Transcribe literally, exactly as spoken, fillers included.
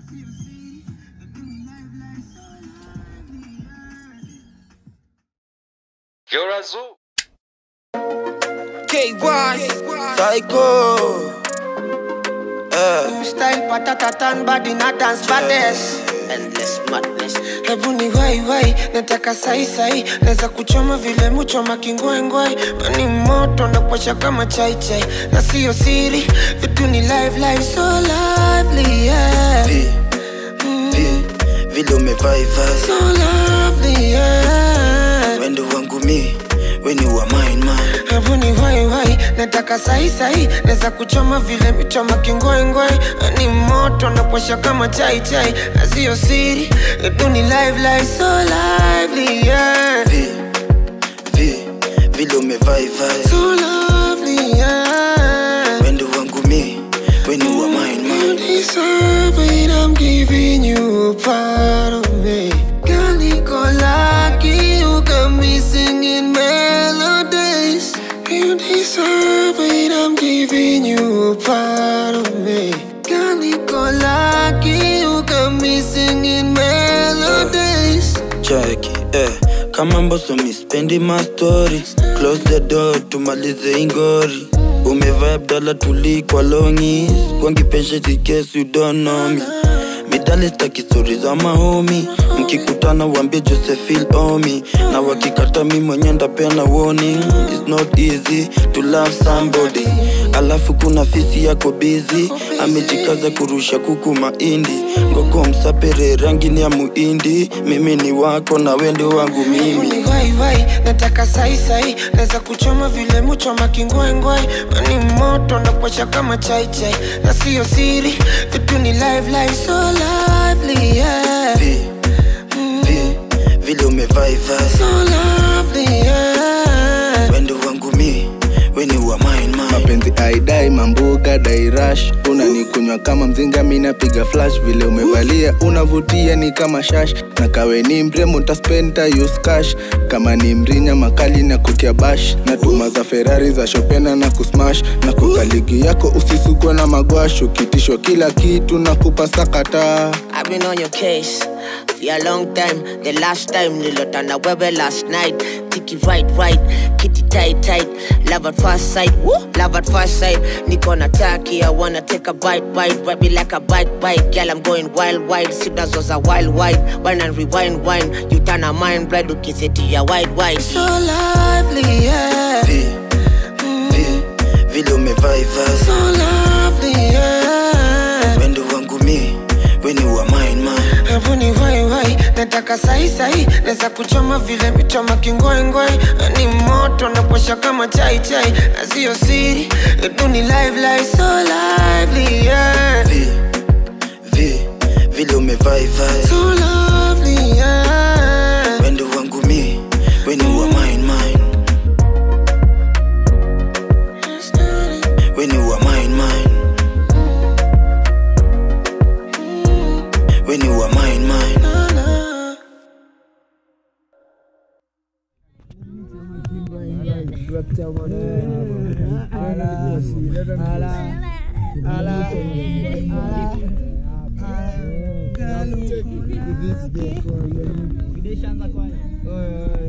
You're a zoo. K Y Psycho. Uh. Style patatatan body na dance baddest. Endless madness. Hebu ni wai wai, nataka sai sai. Neza kuchoma vile muchoma kingwai ngwai. Mani moto na kuwasha kama chai chai. Na siyo siri, vitu ni live live so lively yeah. V, mm. V, vile umevai vai so lovely yeah. Wendo wangu mi, weni wa mine man. Hebu ni wai wai, nataka sahi sahi. Neza kuchoma vile michoma kingwai ngwai. Ni moto na kuwasha kama chai chai. Asiyo siri, etu ni live live so lively yeah. V, V, vile umevai vai so lovely yeah. Wendo wangu mi, weni wa mine man. You deserve it, I'm giving you a part of me. Girl, niko lucky, you got me singing melodies. You deserve it, I'm giving you a part of me. Girl, niko lucky, you got me singing melodies. Jackie, eh, kama mboso mi spendi my story. Close the door, tumalize ingori. Umevibe dala tuli kwa longi. Kwangi penche tikesi you don't know me. Midali staki story za mahomi. Mkikutana wambie Joseph feel on me. Na wakikata mi mwenye ndapena warning. It's not easy to love somebody. Alafu kuna fisi yako busy. Amejikaza kurusha kuku maindi. Ngoko msapere rangi ni ya muindi. Mimi ni wako na wende wangu mimi. Ni wai wai, nataka sai sai. Neza kuchoma vile muchoma kingwai ngwai. Mani moto na kuwasha kama chai chai. Na siyo siri, vitu ni live live so lively yeah. V, V, vile umevai vai so lovely yeah. Wendo wangu mi, weni wa mine man. Mapenzi aidai mambuga dai rush. Unanikunywa kama mzinga mina piga flash. Vile umevalia unavutia ni kama shash. Na kawe ni mremo ntaspenta use cash. Kama ni mrinya makali na kutia bash. Na tuma za Ferrari za Chopina na kusmash. Na kukaligi yako usisukwe na magwash. Ukitishwa kila kitu na kupasakata. I've been on your case for a long time. The last time nilotana wewe last night. Tiki right right, kitty tight tight. Love at first sight, woo. Love at first sight. Niko na taki, I wanna take a bite bite. Ride me like a bike bike. Girl, I'm going wild wild. Signals was a wild wide. Wine and rewind wine. You turn a mind blind. Look it to your wide wide. So lively yeah. V, V, vile umevai vai so lovely yeah. Wendo wangu mi, weni wa mine man. Hebu ni wai wai, nataka sahi sahi. Neza kuchoma vile michoma kingwai ngwai. Ni moto na kuwasha kama chai chai. Asiyo siri, etu ni live live so lively yeah. V, V, vile umevai vai so lovely yeah. Wendo wangu mi, weni wa mine man. Weni wa mine man. Weni wa mine man. Ala, ala, ala,